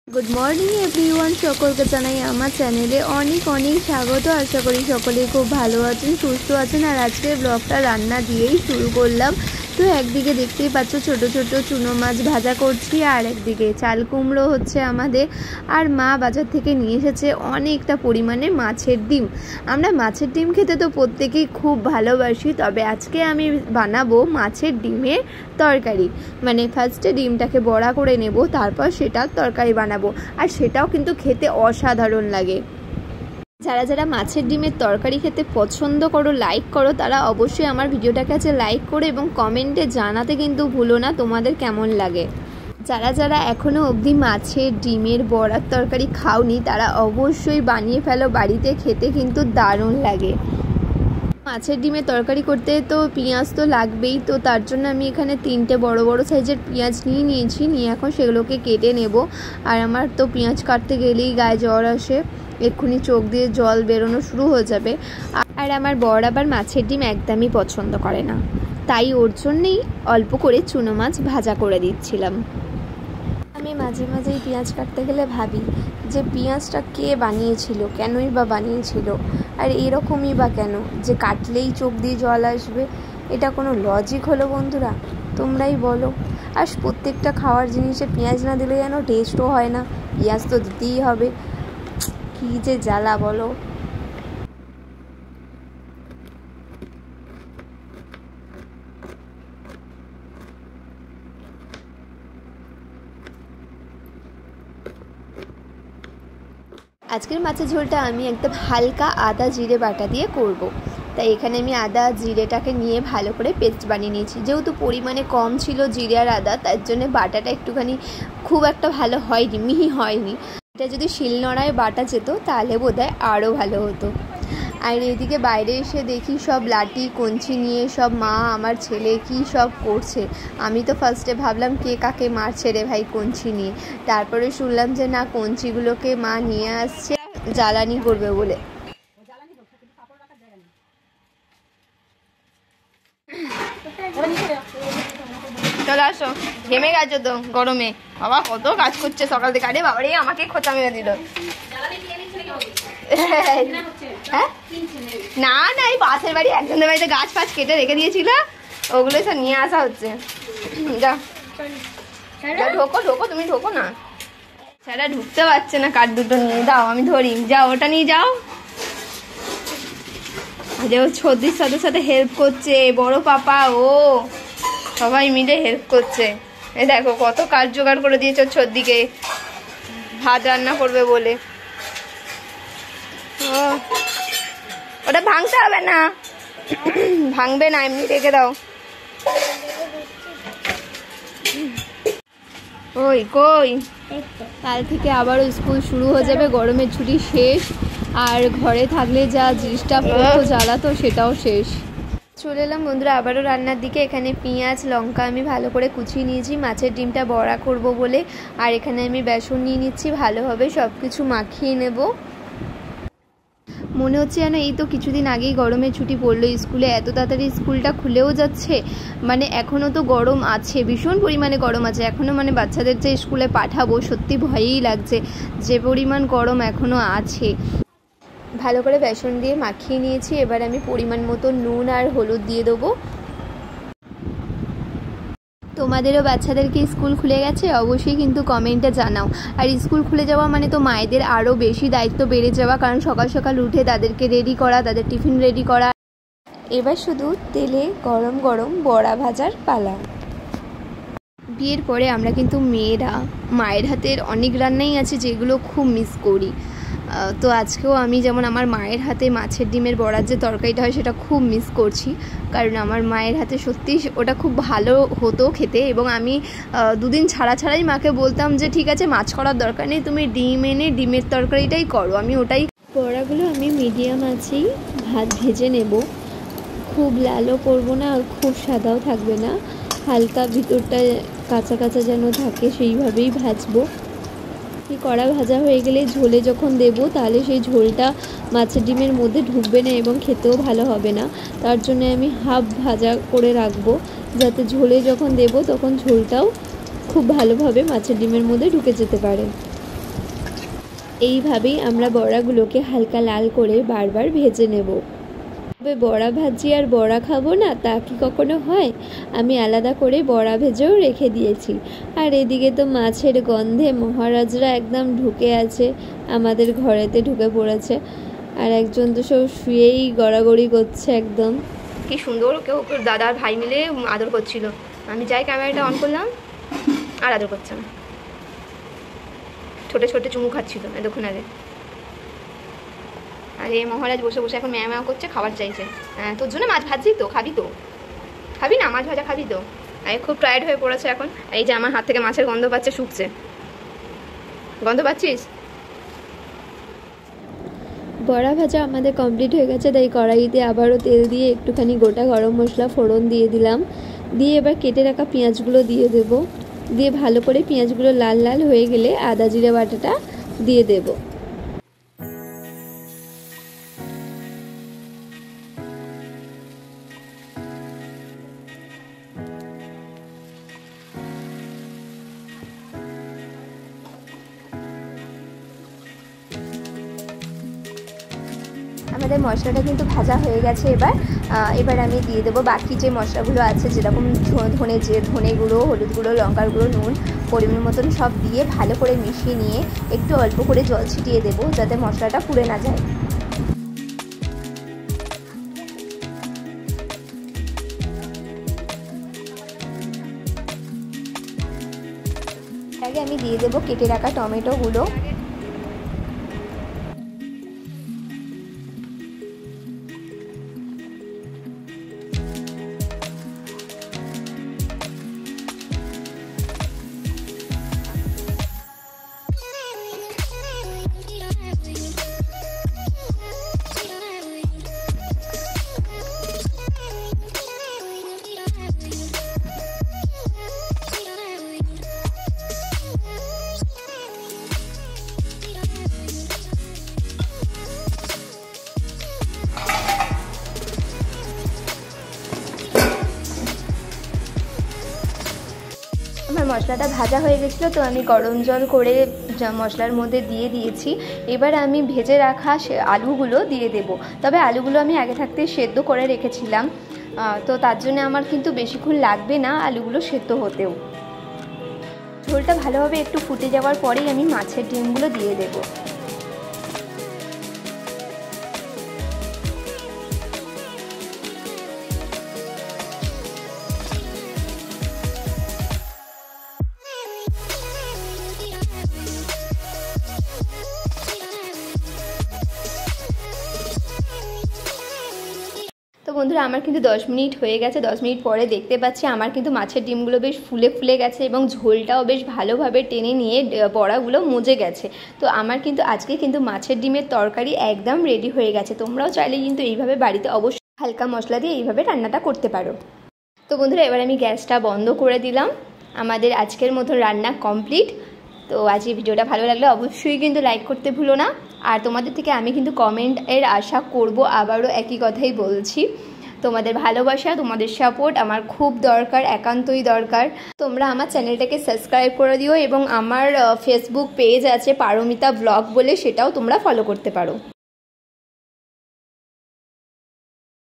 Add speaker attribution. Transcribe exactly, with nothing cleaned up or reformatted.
Speaker 1: Good morning everyone सकलके Janai आमार चैनेले अनेक अनेक स्वागत। आशा करी सकले खूब भालो आछेन सुस्थ आछेन। और आजके ब्लगटा रान्ना दिएई शुरू करलाम। तो एकदिके देखतेई पाচ্ছ छोटो छोटो चुनो माछ भाजा करछि और एकदिके चाल कुमड़ो होच्छे आमादेर। और मा बाजार थेके निये एसेছে अनेकटा परिमाणे माछेर डिम। आमरा माछेर डिम खेते तो प्रत्येकेई खूब भालोबासि, तबे आजके आमि बानाबो माछेर डिमेर तरकारी। माने फार्स्टे डिमटाके बड़ा करे नेब, तारपर सेटार तरकारी बानाबो और सेटाओ किन्तु खेते असाधारण लागे। যারা যারা মাছের ডিমের তরকারি খেতে পছন্দ করো, লাইক করো, তারা অবশ্যই আমার ভিডিওটাকে আছে লাইক করে এবং কমেন্টে জানাতে কিন্তু ভুলো না তোমাদের কেমন লাগে। যারা যারা এখনও অবধি মাছের ডিমের বড়ার তরকারি খাওনি তারা অবশ্যই বানিয়ে ফেলো বাড়িতে, খেতে কিন্তু দারুণ লাগে। মাছের ডিমের তরকারি করতে তো পেঁয়াজ তো লাগবেই, তো তার জন্য আমি এখানে তিনটে বড় বড় সাইজের পেঁয়াজ নিয়ে নিয়েছি। নিয়ে এখন সেগুলোকে কেটে নেব। আর আমার তো পেঁয়াজ কাটতে গেলেই গায়ে জ্বর আসে, এক্ষুনি চোখ দিয়ে জল বেরোনো শুরু হয়ে যাবে। আর আমার বর আবার মাছের ডিম একদমই পছন্দ করে না, তাই ওর জন্যেই অল্প করে চুনো মাছ ভাজা করে দিচ্ছিলাম। আমি মাঝে মাঝেই পেঁয়াজ কাটতে গেলে ভাবি যে পেঁয়াজটা কে বানিয়েছিল, কেনই বা বানিয়েছিল, আর এরকমই বা কেন যে কাটলেই চোখ দিয়ে জল আসবে। এটা কোনো লজিক হলো বন্ধুরা? তোমরাই বলো। আর প্রত্যেকটা খাওয়ার জিনিসে পেঁয়াজ না দিলে যেন টেস্টও হয় না, পেঁয়াজ তো দিতেই হবে। কী যে জ্বালা বলো। আজকের মাছের ঝোলটা আমি একদম হালকা আদা জিরে বাটা দিয়ে করব। তাই এখানে আমি আদা জিরেটাকে নিয়ে ভালো করে পেস্ট বানিয়ে নিয়েছি। যেহেতু পরিমাণে কম ছিল জিরে আর আদা, তার জন্য বাটাটা একটুখানি খুব একটা ভালো হয়নি, মিহি হয়নি। এটা যদি শিলনোড়ায় বাটা যেত তাহলে বোধহয় আরও ভালো হতো। আর এদিকে বাইরে এসে দেখি সব লাঠি কঞ্চি নিয়ে সব মা আমার ছেলে কি সব করছে। আমি তো ফার্স্টে ভাবলাম কে কাকে মারছে রে ভাই কঞ্চি নিয়ে, তারপরে শুনলাম যে না কঞ্চিগুলোকে মা নিয়ে আসছে জ্বালানি করবে বলে। চলে আসো, ঘেমে গেছো তো গরমে। বাবা কত কাজ করছে সকাল থেকে। আরে বাবারে আমাকে খোঁচা মেরে দিল। হ্যাঁ না না, এই পাশের বাড়ি একজনের বাড়িতে গাছ ফাছ কেটে রেখে দিয়েছিল, ওগুলো সব নিয়ে আসা হচ্ছে। যা ঢোকো ঢোকো, তুমি ঢোকো না। সেটা ঢুকতে পারছে না, কাঠ দুটো নিয়ে দাও আমি ধরি। যাও ওটা নিয়ে যাও। যে ও ছদির সাথে সাথে হেল্প করছে, বড় পাপা ও সবাই মিলে হেল্প করছে। এই দেখো কত কাজ জোগাড় করে দিয়েছে ছদিকে ভাত রান্না করবে বলে। ও ওটা ভাঙতে হবে না, ভাঙবে না, এমনি রেখে দাও। ওই কই কাল থেকে আবারও স্কুল শুরু হয়ে যাবে, গরমের ছুটি শেষ। আর ঘরে থাকলে যা জিনিসটা পড়তো জ্বালাতো সেটাও শেষ। চলে এলাম বন্ধুরা আবারও রান্নার দিকে। এখানে পেঁয়াজ লঙ্কা আমি ভালো করে কুচিয়ে নিয়েছি মাছের ডিমটা বড়া করব বলে। আর এখানে আমি বেসন নিয়ে নিচ্ছি, ভালোভাবে সব কিছু মাখিয়ে নেব। মনে হচ্ছে যেন এই তো কিছুদিন আগেই গরমের ছুটি পড়লো স্কুলে, এত তাড়াতাড়ি স্কুলটা খুলেও যাচ্ছে। মানে এখনও তো গরম আছে, ভীষণ পরিমাণে গরম আছে এখনও। মানে বাচ্চাদের যে স্কুলে পাঠাবো সত্যি ভয়ই লাগছে যে পরিমাণ গরম এখনও আছে। ভালো করে বেসন দিয়ে মাখিয়ে নিয়েছি। এবার আমি পরিমাণ মতো নুন আর হলুদ দিয়ে দেবো। তোমাদেরও বাচ্চাদেরকে স্কুল খুলে গেছে অবশ্যই কিন্তু কমেন্টে জানাও। আর স্কুল খুলে যাওয়া মানে তো মায়েদের আরও বেশি দায়িত্ব বেড়ে যাওয়া, কারণ সকাল সকাল উঠে তাদেরকে রেডি করা, তাদের টিফিন রেডি করা। এবার শুধু তেলে গরম গরম বড়া ভাজার পালা। বিয়ের পরে আমরা কিন্তু মেয়েরা মায়ের হাতের অনেক রান্নাই আছে যেগুলো খুব মিস করি। তো আজকেও আমি যেমন আমার মায়ের হাতে মাছের ডিমের বড়ার যে তরকারিটা হয় সেটা খুব মিস করছি, কারণ আমার মায়ের হাতে সত্যি ওটা খুব ভালো হতো খেতে। এবং আমি দুদিন ছাড়া ছাড়াই মাকে বলতাম যে ঠিক আছে মাছ করার দরকার নেই, তুমি ডিম এনে ডিমের তরকারিটাই করো, আমি ওটাই। বড়াগুলো আমি মিডিয়াম আছেই ভাত ভেজে নেব, খুব লালও করবো না খুব সাদাও থাকবে না, হালকা ভিতরটা কাঁচা কাঁচা যেন থাকে সেইভাবেই ভাজবো। কড়া ভাজা হয়ে গেলে ঝোলে যখন দেব তাহলে সেই ঝোলটা মাছের ডিমের মধ্যে ঢুকবে না এবং খেতেও ভালো হবে না। তার জন্য আমি হাফ ভাজা করে রাখবো, যাতে ঝোলে যখন দেব তখন ঝোলটাও খুব ভালোভাবে মাছের ডিমের মধ্যে ঢুকে যেতে পারে। এইভাবেই আমরা বড়াগুলোকে হালকা লাল করে বারবার ভেজে নেব। তবে বড়া ভাজি আর বড়া খাবো না তা কি কখনো হয়? আমি আলাদা করে বড়া ভেজেও রেখে দিয়েছি। আর এদিকে তো মাছের গন্ধে মহারাজরা একদম ঢুকে আছে, আমাদের ঘরেতে ঢুকে পড়েছে। আর একজন তো সব শুয়েই গড়াগড়ি করছে একদম।
Speaker 2: কি সুন্দর কেউ দাদার ভাই মিলে আদর করছিল। আমি যাই ক্যামেরাটা অন করলাম আর আদর করছে না, ছোটো ছোটো চুমু খাচ্ছিল এতক্ষণ আগে। আর এই মহারাজ বসে বসে এখন ম্যাও ম্যাও করছে, খাবার চাইছে। হ্যাঁ, তোর জন্য মাছ ভাজছি তো, খাবি তো? খাবি না মাছ ভাজা? খাবি তো? আর খুব টায়ার্ড হয়ে পড়েছে এখন। এই যে আমার হাত থেকে মাছের গন্ধ পাচ্ছে, শুকছে। গন্ধ পাচ্ছিস?
Speaker 1: বড়া ভাজা আমাদের কমপ্লিট হয়ে গেছে, তাই কড়াইতে আবারও তেল দিয়ে একটুখানি গোটা গরম মশলা ফোড়ন দিয়ে দিলাম। দিয়ে এবার কেটে রাখা পেঁয়াজগুলো দিয়ে দেব। দিয়ে ভালো করে পেঁয়াজগুলো লাল লাল হয়ে গেলে আদা জিরে বাটাটা দিয়ে দেব। আমাদের মশলাটা কিন্তু ভাজা হয়ে গেছে। এবার এবার আমি দিয়ে দেবো বাকি যে মশলাগুলো আছে, যেরকম ধনে যে ধনে গুঁড়ো, হলুদ গুঁড়ো, লঙ্কার গুঁড়ো, নুন পরিমাণ মতন সব দিয়ে ভালো করে মিশিয়ে নিয়ে একটু অল্প করে জল ছিটিয়ে দেবো যাতে মশলাটা পুড়ে না যায়। আগে আমি দিয়ে দেবো কেটে রাখা টমেটোগুলো। আমার মশলাটা ভাজা হয়ে গেছিলো, তো আমি গরম জল করে মশলার মধ্যে দিয়ে দিয়েছি। এবার আমি ভেজে রাখা আলুগুলো দিয়ে দেব। তবে আলুগুলো আমি আগে থাকতে সেদ্ধ করে রেখেছিলাম, তো তার জন্য আমার কিন্তু বেশিক্ষণ লাগবে না আলুগুলো সেদ্ধ হতেও। ঝোলটা ভালোভাবে একটু ফুটে যাওয়ার পরেই আমি মাছের ডিমগুলো দিয়ে দেবো। তো বন্ধুরা আমার কিন্তু দশ মিনিট হয়ে গেছে। দশ মিনিট পরে দেখতে পাচ্ছি আমার কিন্তু মাছের ডিমগুলো বেশ ফুলে ফুলে গেছে এবং ঝোলটাও বেশ ভালোভাবে টেনে নিয়ে বড়াগুলো মজে গেছে। তো আমার কিন্তু আজকে কিন্তু মাছের ডিমের তরকারি একদম রেডি হয়ে গেছে। তোমরাও চাইলে কিন্তু এইভাবে বাড়িতে অবশ্যই হালকা মশলা দিয়ে এইভাবে রান্নাটা করতে পারো। তো বন্ধুরা এবার আমি গ্যাসটা বন্ধ করে দিলাম। আমাদের আজকের মতো রান্না কমপ্লিট। তো আজ এই ভিডিওটা ভালো লাগলে অবশ্যই কিন্তু লাইক করতে ভুলো না। আর তোমাদের থেকে আমি কিন্তু কমেন্টের আশা করব, আবারও একই কথাই বলছি। তোমাদের ভালোবাসা, তোমাদের সাপোর্ট আমার খুব দরকার, একান্তই দরকার। তোমরা আমার চ্যানেলটাকে সাবস্ক্রাইব করে দিও এবং আমার ফেসবুক পেজ আছে পারমিতা ব্লগ বলে, সেটাও তোমরা ফলো করতে পারো।